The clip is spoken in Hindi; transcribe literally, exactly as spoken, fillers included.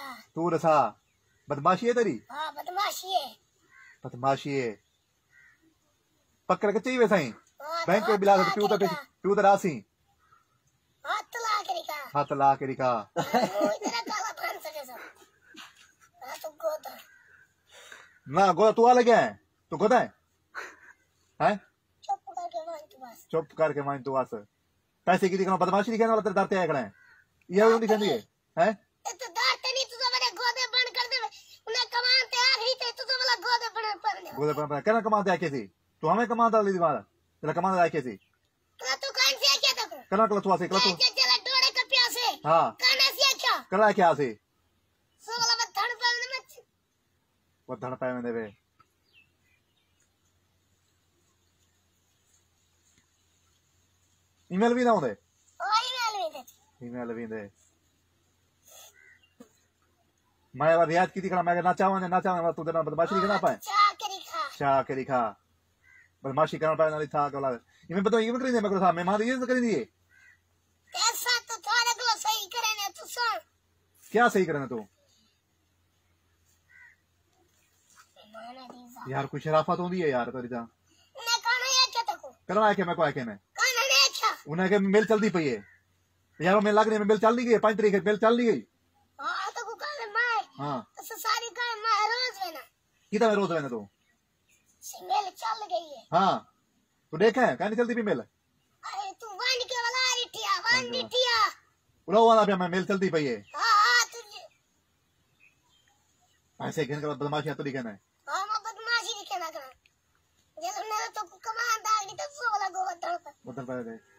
तू दसा बदमाशी है तेरी। हाँ बदमाशी है। बदमाशी है पकड़ के चाहिए वैसा ही हाँ, बैंक तो पे बिला हाथ प्यू तो ला के प्यू तो रासी हाथ ला के रिका हाथ ला के रिका वो इतना काला भान सके सब। हाँ तो गोदा ना गोदा तू आ लगे है तू गोदा है हैं चुप करके मान तू बस। चुप करके मान तू बस पैसे की दिखाना बदमाशी दिखाने वाला तेरे डरते है खड़े ये वो दिखानी है हैं तो डरते नहीं तू तो मेरे गोदे बंद कर दे उन्हें कमाते आ रही थे तू तो वाला गोदे बंद कर दे। गोदे पर कहना कमाते आके सी तू हमें कमाता ली दिमाग तेरा कमाता आके सी तो तू कौन से क्या तक कहना कल तू आसे कल तू चला डोरे का प्यासे हां काना से क्या कला क्या आसे सो वाला धड़ पे मत वो धड़ पे में देवे ईमेल भी ना होंदे ईमेल भी दे ईमेल भी दे मैं अब रियाज की दिखना मैं ना चाहूं ना चाहूं तू देना बदमाशी दिखना पाए चाह के दिखा चाह के दिखा बदमाशी करना पाए ना था बोला ये मैं बताऊं ये मैं करी मैं साहब मेहमान ये कर दिए ऐसा तो थारे को सही करे ना तू सुन क्या सही करना तू यार कुछ शराफत होती है यार तेरी जा उन्हें कहना है क्या तको करना है कि मैं को आके में कहना है क्या उन्हें के मेल चलती पई है यार मैं लग रही है मेल चल दी गई पांच तरीके मेल चल दी गई हां तो को कहना मैं हां तो सारी का मैं रोज में ना कितना रोज में तू मेल चल गई है। हां तू देखा है कहां नहीं चलती भी मेल अरे तू वन के वाला रिटिया वन रिटिया उड़ा वाला भी मैं मेल चलती पई है। हां हां तुझे ऐसे कहने के बाद बदमाशी तो दिखाना है हां मैं बदमाशी दिखाना करना जब मैंने तो कमांड आ गई तो सो वाला गोवा धड़ पे उधर पे